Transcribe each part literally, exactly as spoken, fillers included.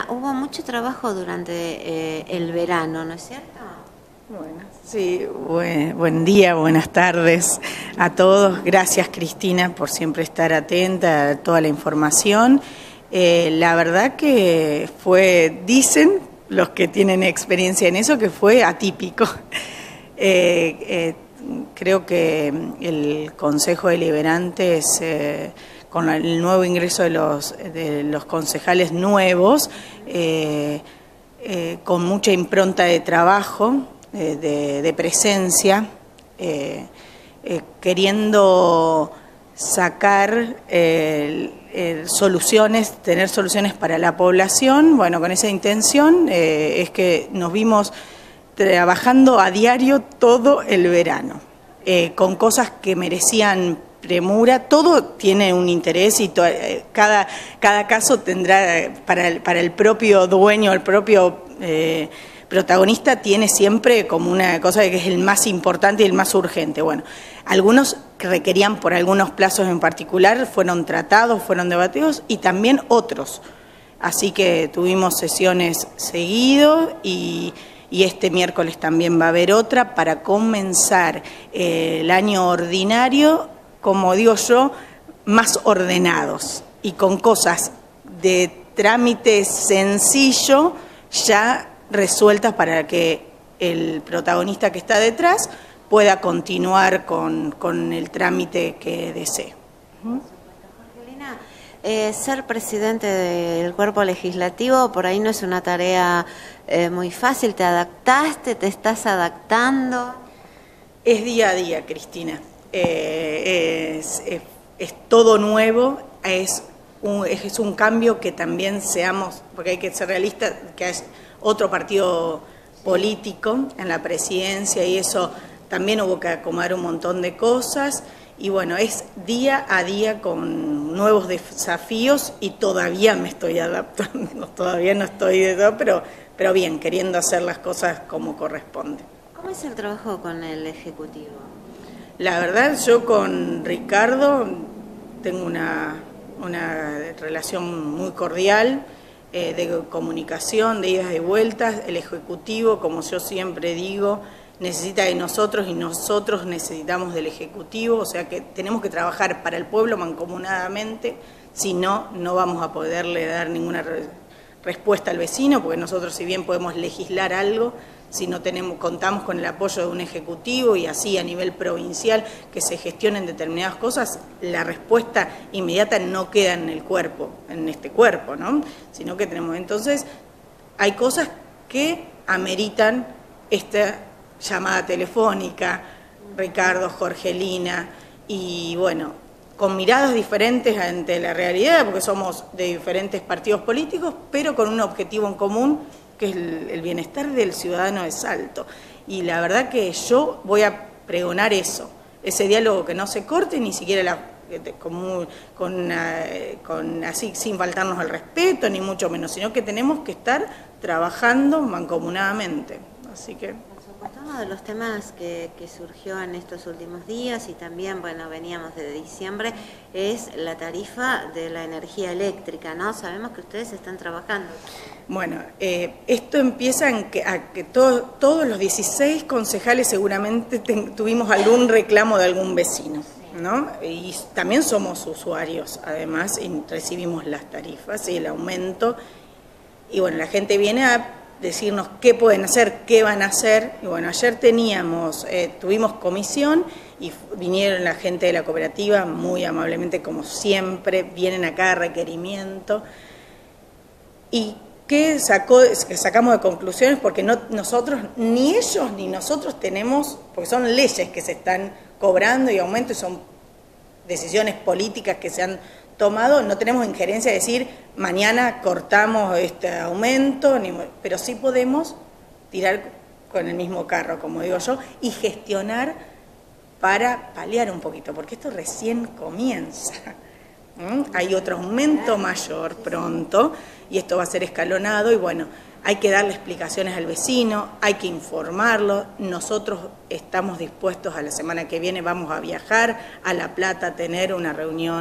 hubo mucho trabajo durante eh, el verano, ¿no es cierto? Bueno, sí, buen, buen día, buenas tardes a todos. Gracias, Cristina, por siempre estar atenta a toda la información. Eh, la verdad que fue, dicen los que tienen experiencia en eso, que fue atípico. Eh, eh, creo que el Consejo Deliberantes, eh, con el nuevo ingreso de los, de los concejales nuevos, eh, eh, con mucha impronta de trabajo, eh, de, de presencia, eh, eh, queriendo sacar eh, eh, soluciones, tener soluciones para la población. Bueno, con esa intención eh, es que nos vimos trabajando a diario todo el verano, eh, con cosas que merecían premura. Todo tiene un interés y to cada, cada caso tendrá, para el, para el propio dueño, el propio eh, protagonista, tiene siempre como una cosa de que es el más importante y el más urgente. Bueno, algunos que requerían por algunos plazos en particular fueron tratados, fueron debatidos, y también otros. Así que tuvimos sesiones seguidos y... y este miércoles también va a haber otra para comenzar eh, el año ordinario, como digo yo, más ordenados y con cosas de trámite sencillo ya resueltas para que el protagonista que está detrás pueda continuar con, con el trámite que desee. ¿Mm? Jorgelina, eh, ser presidente del cuerpo legislativo por ahí no es una tarea eh, muy fácil. ¿Te adaptaste? ¿Te estás adaptando? Es día a día, Cristina. Eh, es, es, es todo nuevo, es un, es un cambio que también seamos, porque hay que ser realistas, que hay otro partido político en la presidencia y eso también hubo que acomodar un montón de cosas. Y bueno, es día a día con nuevos desafíos y todavía me estoy adaptando, todavía no estoy de todo, pero, pero bien, queriendo hacer las cosas como corresponde. ¿Cómo es el trabajo con el Ejecutivo? La verdad, yo con Ricardo tengo una, una relación muy cordial, eh, de comunicación, de idas y vueltas. El Ejecutivo, como yo siempre digo, necesita de nosotros y nosotros necesitamos del Ejecutivo, o sea que tenemos que trabajar para el pueblo mancomunadamente, si no, no vamos a poderle dar ninguna re respuesta al vecino, porque nosotros si bien podemos legislar algo, si no tenemos, contamos con el apoyo de un Ejecutivo y así a nivel provincial que se gestionen determinadas cosas, la respuesta inmediata no queda en el cuerpo, en este cuerpo, ¿no? Sino que tenemos, entonces, hay cosas que ameritan esta llamada telefónica, Ricardo, Jorgelina, y bueno, con miradas diferentes ante la realidad, porque somos de diferentes partidos políticos, pero con un objetivo en común, que es el, el bienestar del ciudadano de Salto. Y la verdad que yo voy a pregonar eso, ese diálogo que no se corte, ni siquiera la, con, con, con, así sin faltarnos al respeto, ni mucho menos, sino que tenemos que estar trabajando mancomunadamente. Así que... Uno de los temas que, que surgió en estos últimos días y también, bueno, veníamos de diciembre, es la tarifa de la energía eléctrica, ¿no? Sabemos que ustedes están trabajando. Bueno, eh, esto empieza en que, a que todo, todos los dieciséis concejales seguramente ten, tuvimos algún reclamo de algún vecino, ¿no? Y también somos usuarios, además, y recibimos las tarifas y el aumento. Y bueno, la gente viene a decirnos qué pueden hacer, qué van a hacer. Y bueno, ayer teníamos, eh, tuvimos comisión y vinieron la gente de la cooperativa muy amablemente, como siempre, vienen acá a requerimiento. ¿Y qué sacó, que sacamos de conclusiones? Porque no, nosotros, ni ellos ni nosotros tenemos, porque son leyes que se están cobrando y aumento y son decisiones políticas que se han tomado, no tenemos injerencia de decir mañana cortamos este aumento, ni, pero sí podemos tirar con el mismo carro, como digo yo, y gestionar para paliar un poquito, porque esto recién comienza. ¿Mm? Hay otro aumento mayor pronto y esto va a ser escalonado y bueno, hay que darle explicaciones al vecino, hay que informarlo. Nosotros estamos dispuestos, a la semana que viene vamos a viajar a La Plata a tener una reunión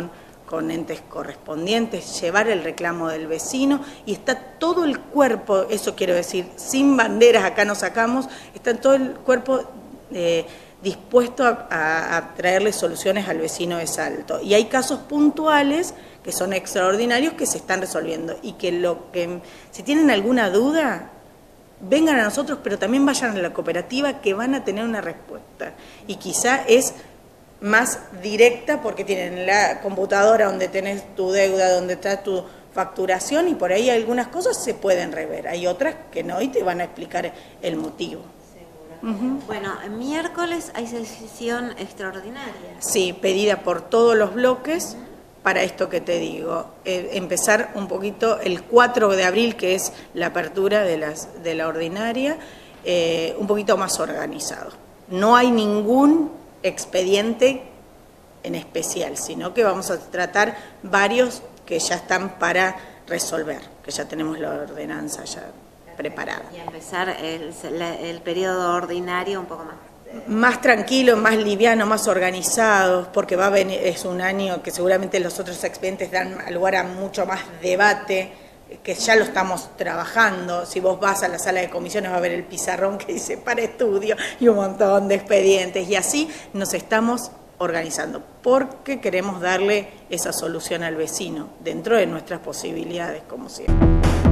con entes correspondientes, llevar el reclamo del vecino, y está todo el cuerpo, eso quiero decir, sin banderas, acá nos sacamos, está todo el cuerpo eh, dispuesto a, a, a traerle soluciones al vecino de Salto. Y hay casos puntuales que son extraordinarios que se están resolviendo, y que lo que, si tienen alguna duda, vengan a nosotros, pero también vayan a la cooperativa, que van a tener una respuesta, y quizá es más directa porque tienen la computadora donde tenés tu deuda, donde está tu facturación, y por ahí algunas cosas se pueden rever, hay otras que no, y te van a explicar el motivo. Seguro. Uh-huh. Bueno, el miércoles hay sesión extraordinaria. Sí, pedida por todos los bloques. Uh-huh. Para esto que te digo, eh, empezar un poquito el cuatro de abril, que es la apertura de, las, de la ordinaria, eh, un poquito más organizado. No hay ningún expediente en especial, sino que vamos a tratar varios que ya están para resolver, que ya tenemos la ordenanza ya preparada. Y empezar el, el periodo ordinario un poco más. Más tranquilo, más liviano, más organizado, porque va a venir, es un año que seguramente los otros expedientes dan lugar a mucho más debate, que ya lo estamos trabajando. Si vos vas a la sala de comisiones va a ver el pizarrón que dice para estudio y un montón de expedientes, y así nos estamos organizando, porque queremos darle esa solución al vecino dentro de nuestras posibilidades, como siempre.